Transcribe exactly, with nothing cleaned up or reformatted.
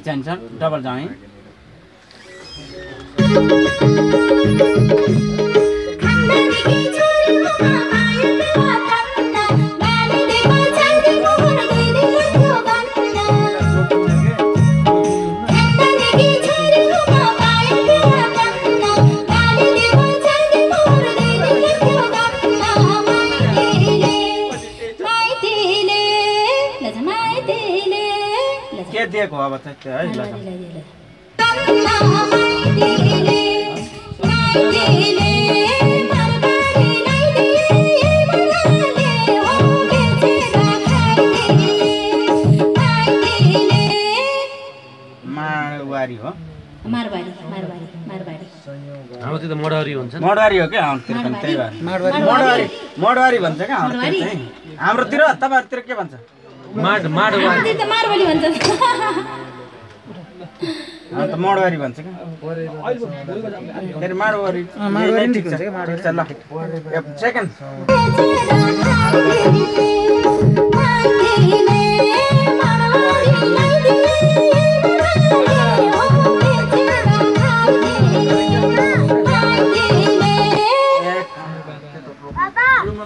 चाहिन्छ डबल जाउँ है के दिएको अब त त्यो है ल मारवारी हो मारवारी मारवारी मारवारी हाम्रो त्यो त मडवारी हुन्छ नि मडवारी हो के हाम्रो तिर पनि त्यही भएर मडवारी मडवारी भन्छ क्या हाम्रो तिर चाहिँ हाम्रोतिर तपाईहरुतिर के भन्छ माड माडवारी त्यो त मारवारी भन्छ अन्त मडवारी भन्छ क्या फेरि माडवारी माडवारी ठिक छ ल सेकेन्ड